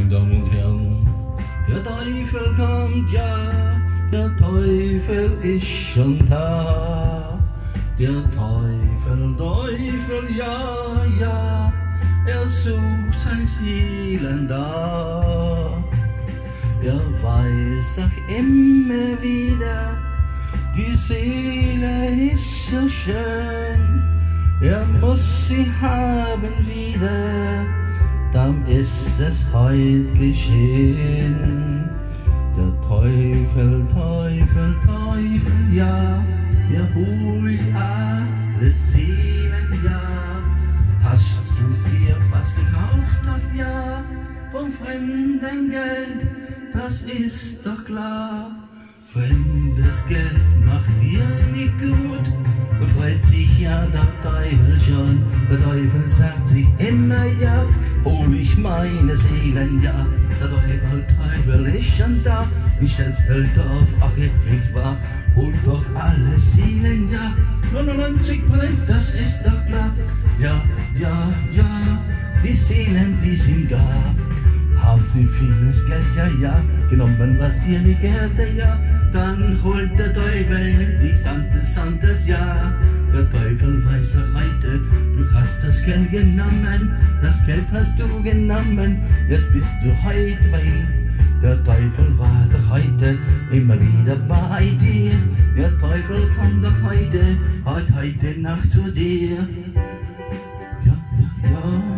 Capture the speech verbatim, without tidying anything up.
Meine Damen und Herren, der Teufel kommt, ja, der Teufel ist schon da. Der Teufel, Teufel, ja, ja, er sucht sein Seelen da. Er weiß auch immer wieder, die Seele ist so schön, er muss sie haben wieder, dann ist es heut geschehen. Der Teufel, Teufel, Teufel, ja, er holt alle Seelen, ja. Hast du dir was gekauft, ach ja, vom fremden Geld, das ist doch klar. Fremdes Geld macht dir nicht gut, befreit sich ja der Teufel schon. Der Teufel sagt sich immer, ja, hol ich meine Seelen, ja. Der Teufel, Teufel ist schon da, in Stelzeldorf, ach wirklich wahr, hol doch alle Seelen, ja. neunundneunzig Prozent, das ist doch klar. Ja, ja, ja, die Seelen, die sind da. Haben sie vieles Geld, ja, ja, genommen, was dir nicht gehörte, ja, dann holt der Teufel dich tantes anderes, ja. Der Teufel weiß auch heute, du hast das Geld genommen, das Geld hast du genommen, jetzt bist du heute bei ihm. Der Teufel war doch heute immer wieder bei dir, der Teufel kommt doch heute, heute, heute Nacht zu dir. Ja, ja, ja.